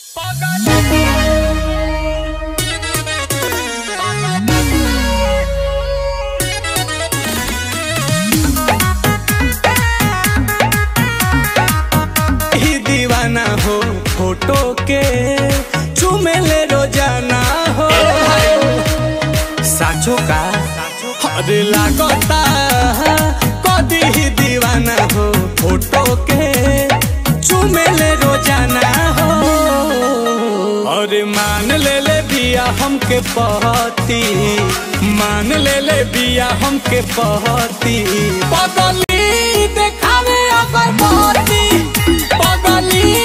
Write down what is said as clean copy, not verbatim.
दीवाना हो फोटो के चुमेले रोजाना हो साचो का अरे लागता कदी ही दीवाना हो फोटो के चुमेले रोजाना हो। अरे मान ले बिया हमके पहती, मान ले बिया हमके पहती, पगली देखावे अगर पहती, पगली